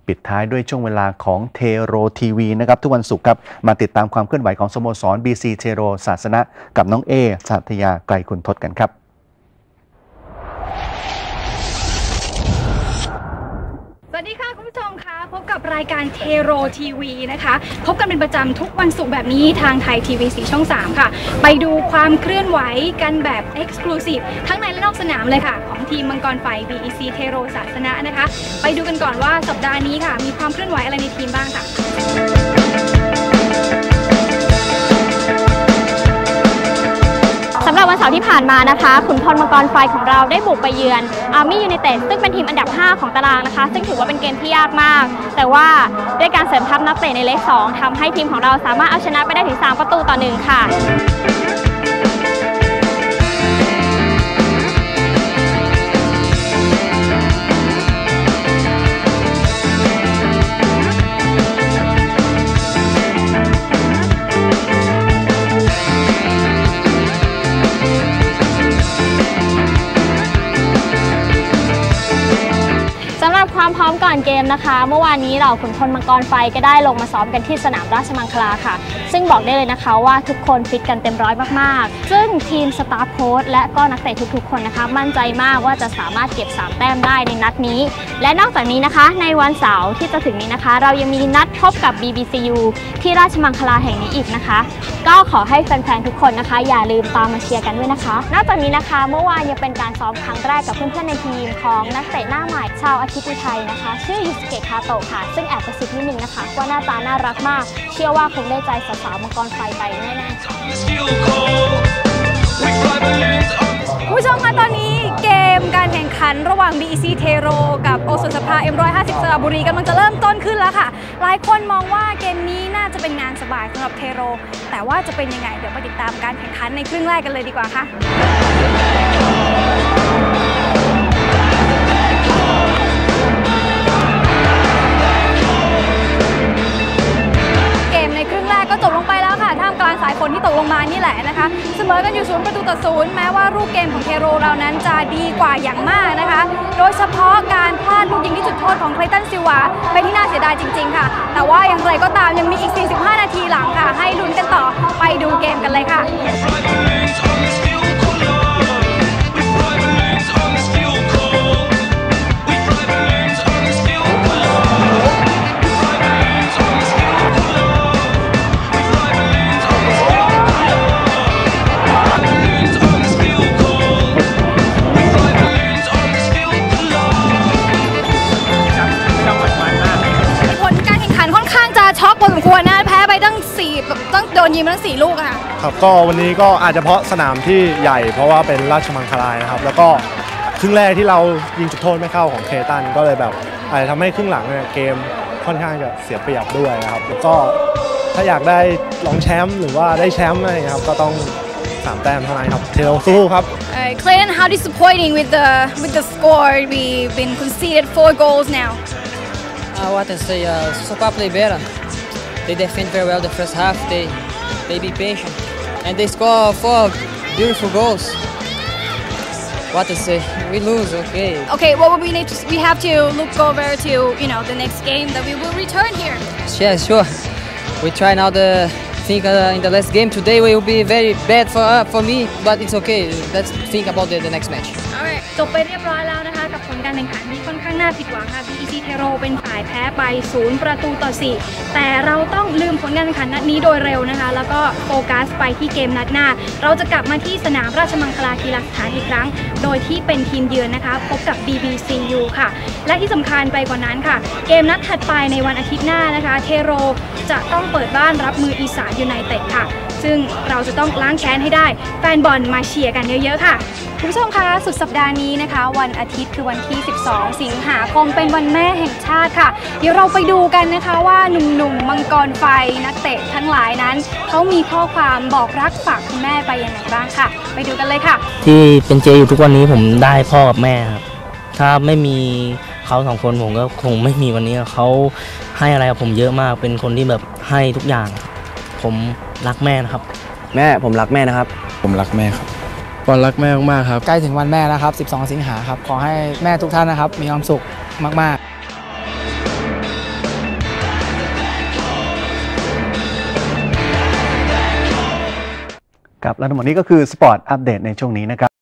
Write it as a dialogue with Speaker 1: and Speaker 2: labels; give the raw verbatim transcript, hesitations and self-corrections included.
Speaker 1: ปิดท้ายด้วยช่วงเวลาของเทโรทีวีนะครับทุกวันศุกร์ครับมาติดตามความเคลื่อนไหวของสโมสร บี ซี เทโรศาสนะกับน้องเอสัตยาไกลคุณทศกันครับ
Speaker 2: สวัสดีค่ะคุณผู้ชมคะพบกับรายการเทโรทีวีนะคะพบกันเป็นประจำทุกวันศุกร์แบบนี้ทางไทยทีวีสีช่องสามค่ะไปดูความเคลื่อนไหวกันแบบ Exclusive ทั้งในและนอกสนามเลยค่ะของทีมมังกรไฟ บี อี ซี เทโรศาสนะนะคะไปดูกันก่อนว่าสัปดาห์นี้ค่ะมีความเคลื่อนไหวอะไรในทีมบ้างค่ะ
Speaker 3: สำหรับวันเสาร์ที่ผ่านมานะคะขุนพลมังกรไฟของเราได้บุกไปเยือนอาร์มี่ยูไนเต็ดซึ่งเป็นทีมอันดับห้าของตารางนะคะซึ่งถือว่าเป็นเกมที่ยากมากแต่ว่าด้วยการเสริมทัพนักเตะในเลขสองทำให้ทีมของเราสามารถเอาชนะไปได้ถึงสามประตูต่อหนึ่งค่ะสำหรับความพร้อมก่อนเกมนะคะเมื่อวานนี้เหล่าขุนพลมังกรไฟก็ได้ลงมาซ้อมกันที่สนามราชมังคลาค่ะซึ่งบอกได้เลยนะคะว่าทุกคนฟิตกันเต็มร้อยมากๆซึ่งทีมสตาฟโค้ชและก็นักเตะทุกๆคนนะคะมั่นใจมากว่าจะสามารถเก็บสามแต้มได้ในนัดนี้และนอกจากนี้นะคะในวันเสาร์ที่จะถึงนี้นะคะเรายังมีนัดพบกับ บี บี ซี ยู ที่ราชมังคลาแห่งนี้อีกนะคะก็ขอให้แฟนๆทุกคนนะคะอย่าลืมตามมาเชียร์กันด้วยนะคะนอกจากนี้นะคะเมื่อวานยังเป็นการซ้อมครั้งแรกกับเพื่อนๆในทีมของนักเตะหน้าใหม่ชาวอาทิตย์อุทัยนะคะชื่อยูสเกะคาโตะค่ะซึ่งแอบกระซิบนิดนึงนะคะว่าหน้าตาน่ารักมากเชื่อว่าคงได้ใจสาวๆมังกรไฟไปแน่ๆค่ะ
Speaker 2: ผู้ชมคะตอนนี้เกมการแข่งขันระหว่าง บี อี ซี เทโรกับโอสถสภา เอ็ม หนึ่งห้าศูนย์ สระบุรีกำลังจะเริ่มต้นขึ้นแล้วค่ะหลายคนมองว่าเกมนี้น่าจะเป็นงานสบายสำหรับเทโรแต่ว่าจะเป็นยังไงเดี๋ยวมาติดตามการแข่งขันในครึ่งแรกกันเลยดีกว่าค่ะก็จบลงไปแล้วค่ะท่ามกลางสายฝนที่ตกลงมานี่แหละนะคะเสมอกันอยู่ศูนย์ประตูต่อศูนย์แม้ว่ารูปเกมของเทโรเรานั้นจะดีกว่าอย่างมากนะคะโดยเฉพาะการพลาดลูกยิงที่จุดโทษของไคลตันซิลวาเป็นที่น่าเสียดายจริงๆค่ะแต่ว่าอย่างไรก็ตามยังมีอีกสี่สิบห้านาทีหลังค่ะให้ลุ้นกันต่อไปดูเกมกันเลยค่ะช็อกพอสมควรนะแพ้ไปตั้งสี่ต้องโดนยิงตั้งสี่ลูกค่ะ
Speaker 4: ครับก็วันนี้ก็อาจจะเพราะสนามที่ใหญ่เพราะว่าเป็นราชมังคลานะครับแล้วก็ครึ่งแรกที่เรายิงจุดโทษไม่เข้าของเคตันก็เลยแบบอาจจะทำให้ครึ่งหลังเนี่ยเกมค่อนข้างจะเสียเปรียบด้วยนะครับแล้วก็ถ้าอยากได้รองแชมป์หรือว่าได้แชมป์อะไรครับก็ต้องสามแต้มเท่านั้นครับเทโรสู้ครับ
Speaker 2: Clayton, how disappointing with the with the score? We've been conceded four goals now.
Speaker 5: Uh, what to say? Uh, Sopa play better. They defend very well the first half. They they be patient, and they score four beautiful goals. What to say? We lose. Okay.
Speaker 2: Okay. Well, we need to. We have to look over to you know the next game that we will return here.
Speaker 5: Yeah, sure. We try now the think uh, in the last game today will be very bad for uh, for me, but it's okay. Let's think about the, the next match.
Speaker 2: Alright. จบไปเรียบร้อยแล้วนะคะกับผลการแข่งขันที่ค่อนข้างน่าผิดหวังค่ะ บี อี ซี เทโรเป็นฝ่ายแพ้ไปศูนย์ประตูต่อสี่แต่เราต้องลืมผลการแข่งขันนัดนี้โดยเร็วนะคะแล้วก็โฟกัสไปที่เกมนัดหน้าเราจะกลับมาที่สนามราชมังคลากีฬาสถานอีกครั้งโดยที่เป็นทีมเยือนนะคะพบกับ บี บี ซี ยู ค่ะและที่สำคัญไปกว่านั้นค่ะเกมนัดถัดไปในวันอาทิตย์หน้านะคะเทโรจะต้องเปิดบ้านรับมืออีสานยูไนเต็ดค่ะซึ่งเราจะต้องล้างแค้นให้ได้แฟนบอลมาเชียร์กันเยอะๆค่ะคุณผู้ชมคะสุดสัปดาห์นี้นะคะวันอาทิตย์คือวันที่สิบสองสิงหาคมเป็นวันแม่แห่งชาติค่ะเดี๋ยวเราไปดูกันนะคะว่าหนุ่มๆมังกรไฟนักเตะทั้งหลายนั้นเขามีข้อความบอกรักฝากคุณแม่ไปยังไงบ้างค่ะไปดูกันเลยค่ะ
Speaker 6: ที่เป็นเจอยู่ทุกวันนี้ผมได้พ่อกับแม่ครับถ้าไม่มีเขาสองคนผมก็คงไม่มีวันนี้เขาให้อะไรกับผมเยอะมากเป็นคนที่แบบให้ทุกอย่างผมรักแม่นะครับ
Speaker 7: แม่ผมรักแม่นะครับ
Speaker 8: ผมรักแม่ครับปอนรักแม่มากๆครับ
Speaker 9: ใกล้ถึงวันแม่แล้วครับสิบสองสิงหาครับขอให้แม่ทุกท่านนะครับมีความสุขมากๆ
Speaker 1: ครับและทั้งหมดนี้ก็คือสปอร์ตอัปเดตในช่วงนี้นะครับ